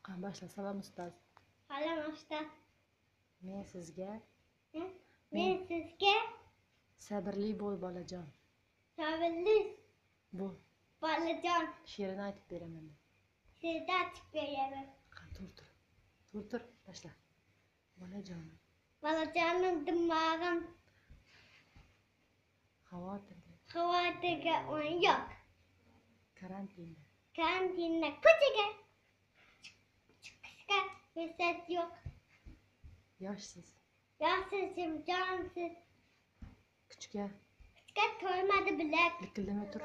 Başla salam ustoz. Salam ustoz. Men sizga sabrli bo'l bolajon. Sabrli bo'l. bolajon. She'rini aytib beraman. She'rini aytib beraman. Tur. Başla. Bolajon. Bolajonim dimog'im. Xavotirga o'rin yo'q. Karantinda ko'chaga chiqishga fursat yo'q. Yoshsiz. Yoshsiz, jonsiz. Kuchga to'ymadi bilak. likillamay tur.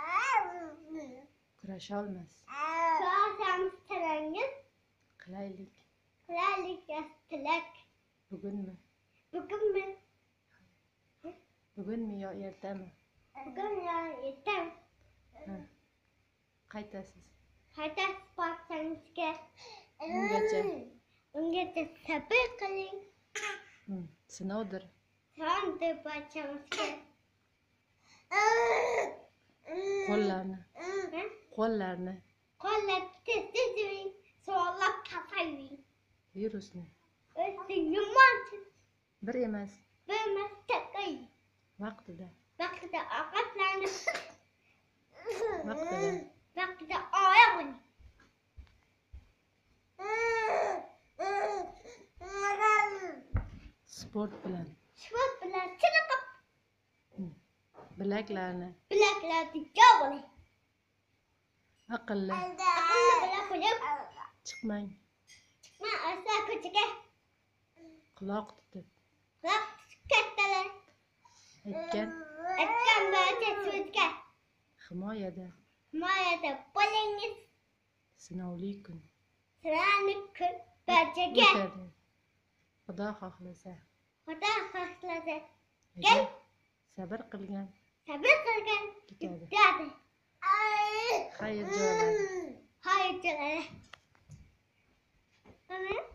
Kurasha olmas. Kurashamiz tilangiz. Qilaylik Tilak. bugunmi yo ertami? Bugun yo ertami? Qaytasiz. Qaytasiz barchangizga. Ungacha sabr qiling. Sinovdir. Sinovdir barchamizga. Qo'llarni tez yuving. Savollab topayving. virusni O'zi yumonsiz. bir emas Takay. vaqtida ovqatlanib. vaqtida oyoq sport bilan chiniqib. bilaklarni yog'li. aqlli bilan qo'yib. chiqmang. Asla ko'chaga. quloq tutib Kattalar. aytgan barcha so'zga. himoyada bo'lingiz. sinovli kun barchaga. o'tadi. Xudo xohlasa. Gel. Sabr qilgan ketadi. xayr jo'ladi. Ana